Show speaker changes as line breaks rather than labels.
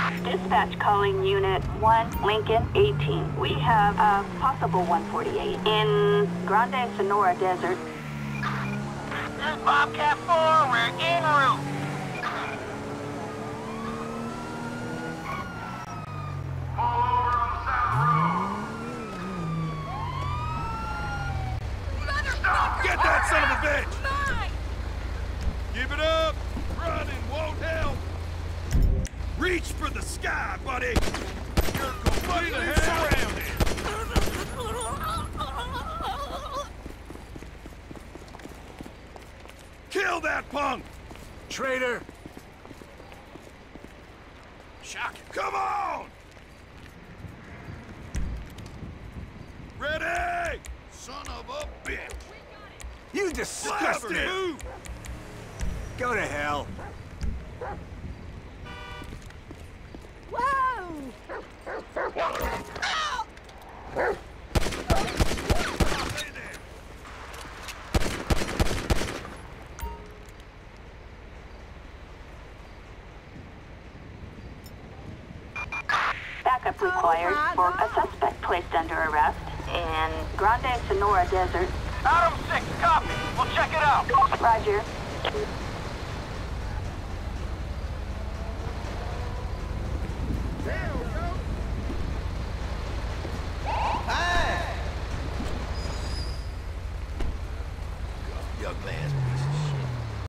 Dispatch calling Unit 1, Lincoln 18. We have a possible 148 in Grande Sonora Desert.
This is Bobcat 4, we're en route. All over on the South Road.
Get that son of a bitch! Give it up! Running won't help! Reach for the sky, buddy! You're completely surrounded! Kill that punk!
Traitor!
Shocking! Come on! Ready! Son of a bitch!
You disgusting!
Move!
Go to hell!
Whoa!
Stay there!
Backup required for a suspect placed under arrest in Grande Sonora Desert.
Adam 6, copy. We'll check it out.
Roger.